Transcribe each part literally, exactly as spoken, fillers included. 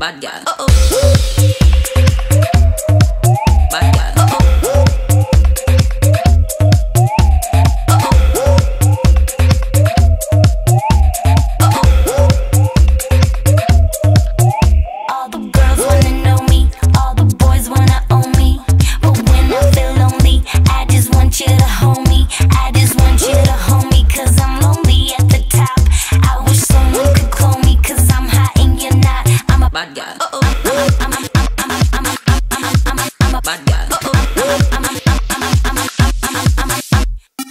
Bad girl. Uh-oh. Bad girl. Uh-oh. All the girls wanna know me, all the boys wanna own me. But when I feel lonely, I just want you to hold me. I just want you to hold me, cause I'm lonely at the top. I wish someone could clone me, cause I'm hot and you're not. I'm a Bad girl. uh-oh. I'm a, I'm a, I'm a, I'm a, I'm a, I'm a, I'm a, I'm a Bad girl. uh-oh. I'm a, I'm a, I'm a, I'm a, I'm a, I'm a, I'm a, I'm a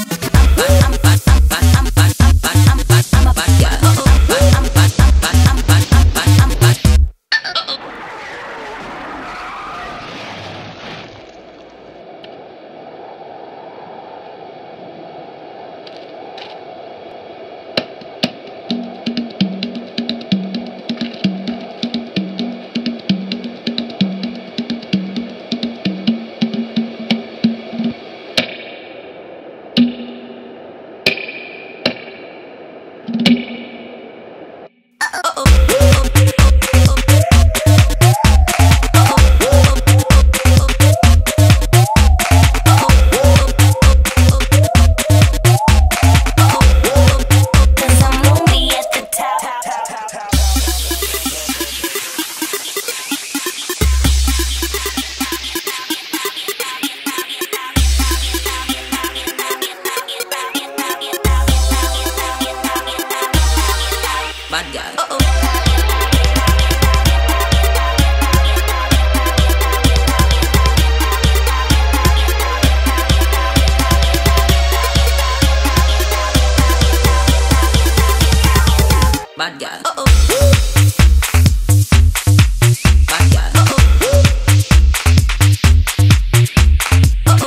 Bad girl. Uh-oh. Bad girl. Uh-oh. Bad girl. Uh-oh. Uh-oh.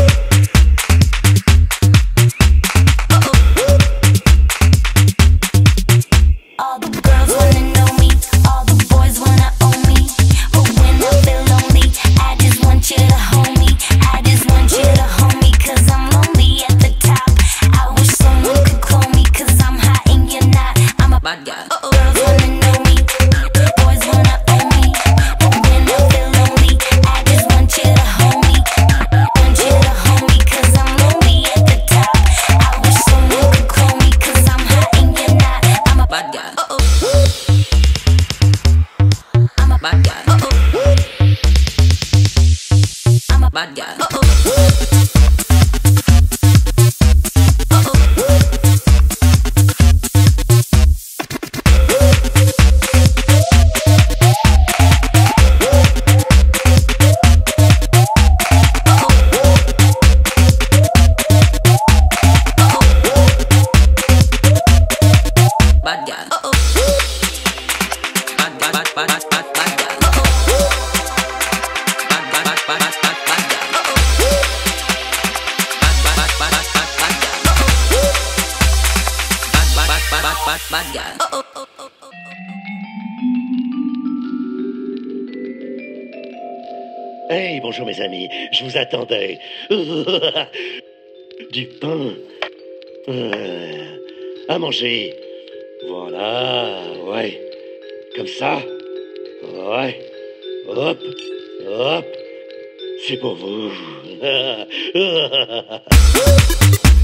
All the girls wanna know me, all the boys wanna own me. But when I feel lonely, I just want you to hold me. I just want you to hold me, cause I'm lonely at the top. I wish someone could clone me, cause I'm hot and you're not. I'm a Bad girl. uh-oh. Girls wanna know me, boys wanna own me. But when I feel lonely, I just want you to hold me. Want you to hold me, cause I'm lonely at the top. I wish someone could clone me, cause I'm hot and you're not. I'm a Bad girl. uh-oh. I'm a Bad girl. uh-oh. I'm a Bad girl. uh-oh. Bad girl. Uh-oh. Bad, bad, bad, bad, bad, bad, bad girl. Uh-oh. Bad, bad, bad, bad, bad, bad, bad girl. Uh-oh. Bad, bad, bad, bad, bad, bad, bad girl. Bad, bad, bad, bad, bad, bad, bad girl. Uh-oh. Hey, bonjour mes amis, je vous attendais. Du pain. Euh, à manger. Voilà, ouais. Comme ça. Ouais. Hop, hop. C'est pour vous.